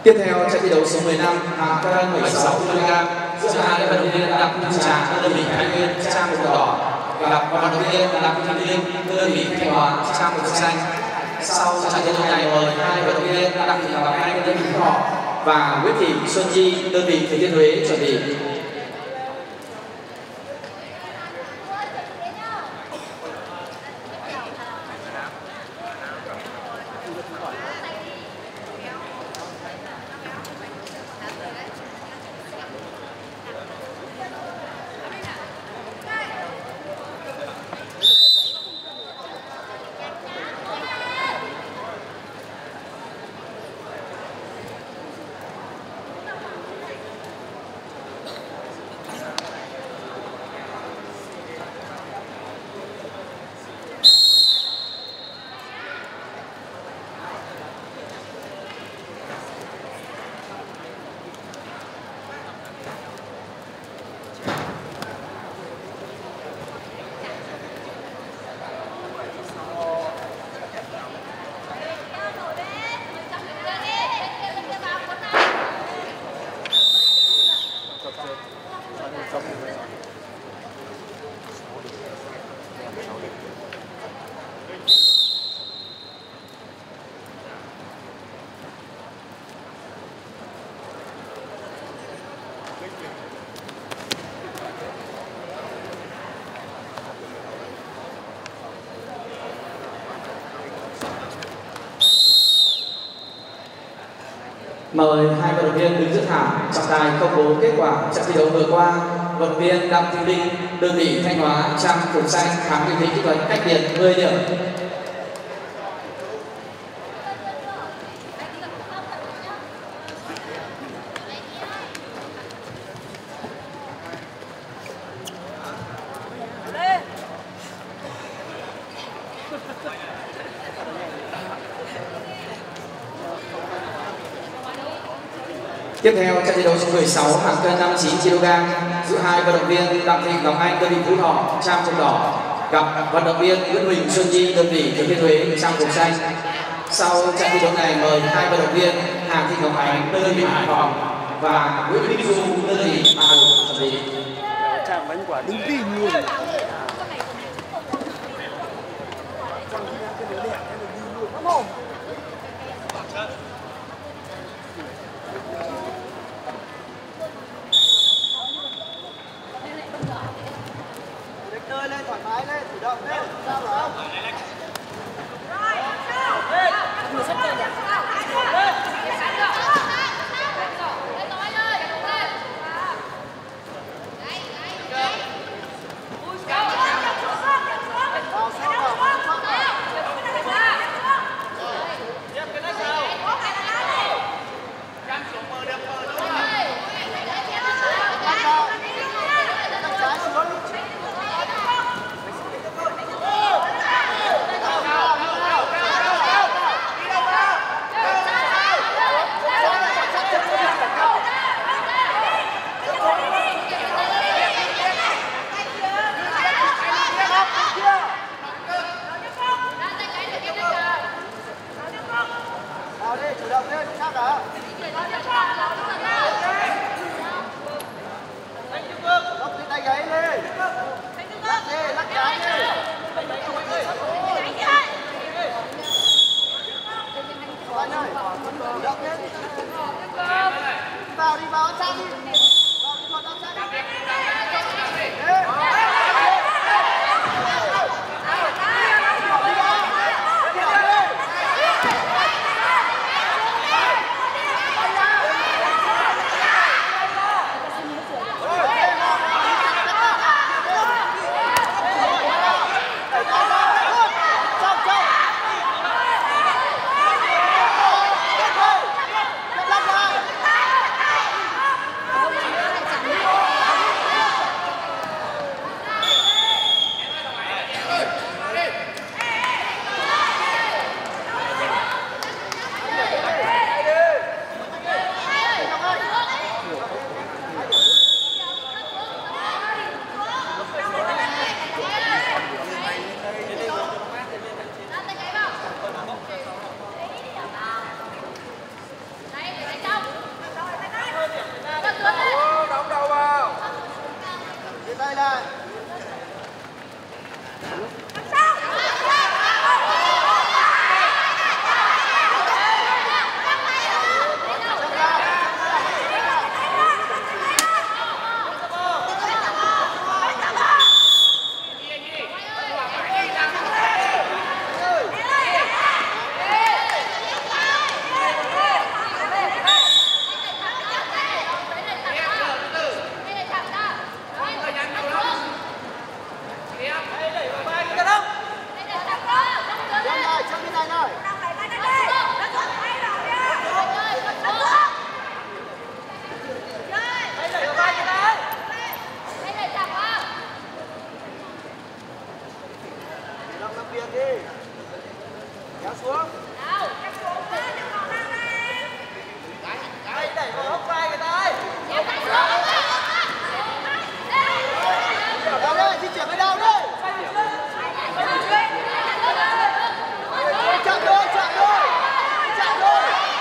Tiếp theo trận thi đấu số 15 hạng cân 16 kg giữa hai vận động viên Đặng Thị Trà đơn vị Thái Nguyên trang màu đỏ gặp vận động viên Đặng Thị Linh đơn vị Thanh Hóa trang màu xanh. Sau trận thi đấu này mời hai vận động viên Đặng Thị Ngọc Anh đơn vị Phú Thọ và Nguyễn Thị Xuân Nhi đơn vị Thừa Thiên Huế chuẩn bị. Mời hai vận động viên đứng giữa thảm trọng tài công bố kết quả trận thi đấu vừa qua. Vận động viên Đặng Thị Linh đơn vị Thanh Hóa trang phục xanh kháng vị thế kỹ thuật cách biệt 10 điểm. Tiếp theo trận thi đấu số 16 hạng cân 59 kg giữa hai vận động viên Đặng Thị Ngọc Anh đơn vị Phú Thọ trang phục đỏ gặp vận động viên Nguyễn Huỳnh Xuân Nhi đơn vị Thừa Thiên Huế trang phục xanh. Sau trận thi đấu này mời hai vận động viên Hà Thị Ngọc Ánh đơn vị Hải Phòng và Nguyễn Minh Du đơn vị Hà Nội chuẩn bị. Trang bánh quả đúng tin luôn. Chơi lên thoải mái lên, chủ động lên, sao rồi? Việt đi. Kéo xuống. Đây đẩy vào hốc vai người ta ơi. Đâu đây, di chuyển về đâu đây? Chạm đôi, chạm đôi. Chạm đôi.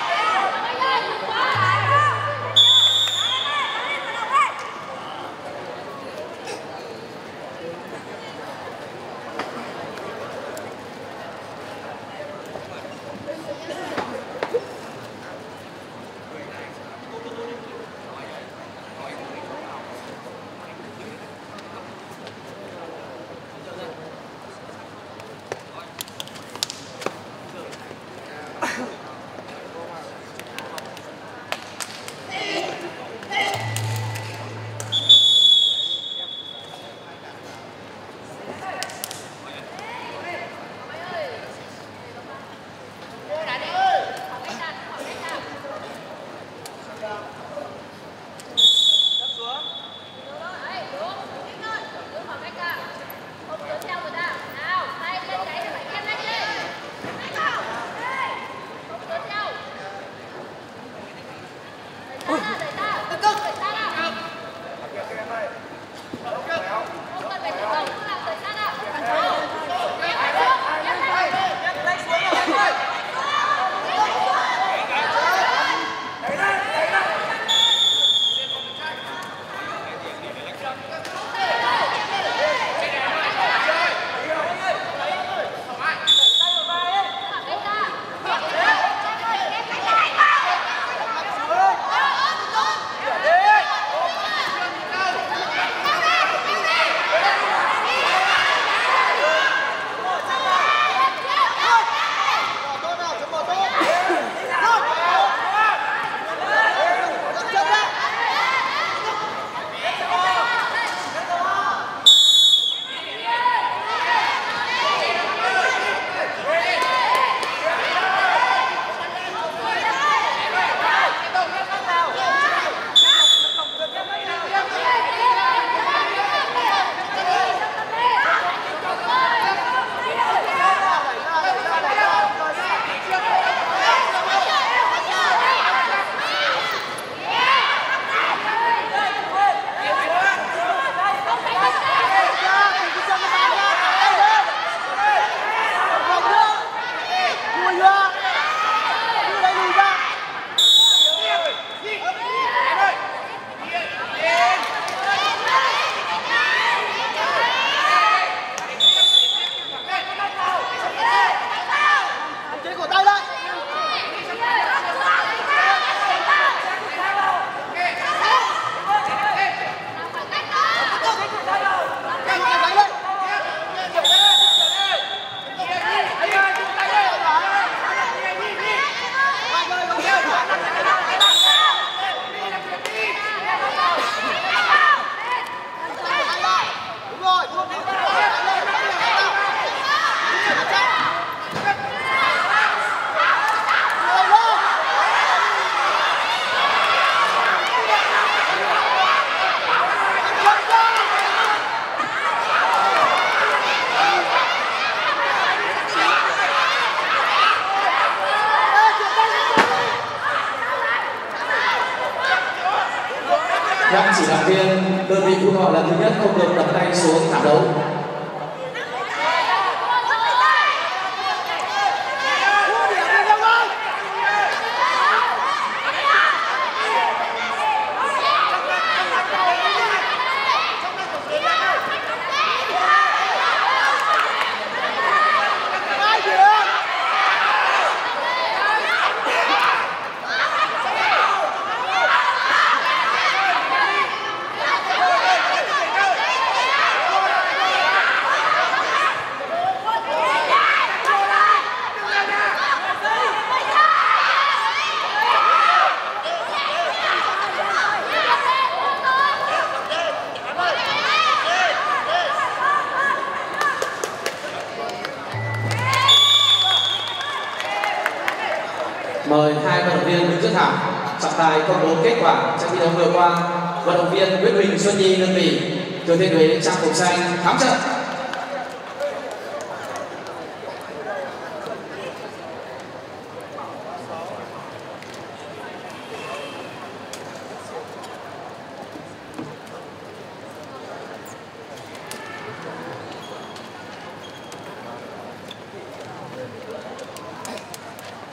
Các chỉ đạo viên đơn vị Phú Thọ lần thứ nhất không được đập tay xuống thảm đấu. Mời hai vận động viên đứng trước thảm trọng tài công bố kết quả trận thi đấu vừa qua. Vận động viên Nguyễn Huỳnh Xuân Nhi đơn vị Thừa Thiên Huế trang phục xanh thắng trận.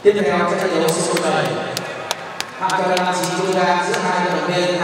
Tiếp theo trận đấu số 10 hạng cân 59 kg giữa hai vận động viên